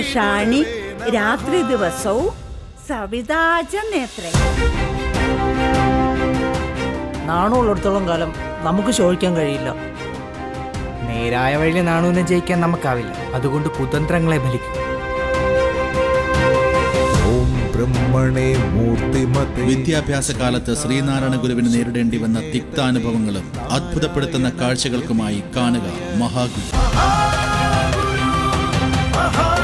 പാഷാണി രാത്രി ദിവസവും സവിതാജ നേത്രേ. നാണമുള്ളിടത്തോളം കാലം നമുക്ക് ശോഭിക്കാൻ കഴിയില്ല. നേരായ വഴിയിൽ നാണുവിനെ ജയിക്കാൻ നമുക്കാവില്ല. അതുകൊണ്ട് കുതന്ത്രങ്ങളെ ഫലിക്കും. വിദ്യാഭ്യാസ കാലത്ത് ശ്രീനാരായണ ഗുരുവിന് നേരിടേണ്ടി വന്ന തിക്താനുഭവങ്ങളും അത്ഭുതപ്പെടുത്തുന്ന കാഴ്ചകൾക്കുമായി കാണുക മഹാഗുരു.